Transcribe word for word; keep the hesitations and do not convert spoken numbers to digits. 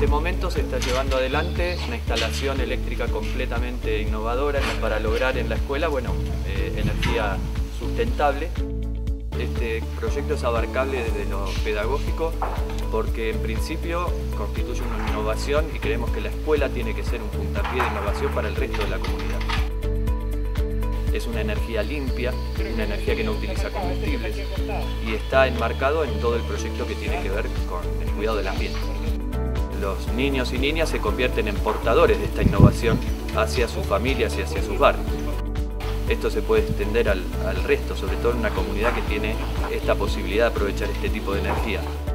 este momento se está llevando adelante una instalación eléctrica completamente innovadora para lograr en la escuela, bueno, eh, energía sustentable. Este proyecto es abarcable desde lo pedagógico porque en principio constituye una innovación y creemos que la escuela tiene que ser un puntapié de innovación para el resto de la comunidad. Es una energía limpia, una energía que no utiliza combustibles y está enmarcado en todo el proyecto que tiene que ver con el cuidado del ambiente. Los niños y niñas se convierten en portadores de esta innovación hacia sus familias y hacia sus barrios. Esto se puede extender al, al resto, sobre todo en una comunidad que tiene esta posibilidad de aprovechar este tipo de energía.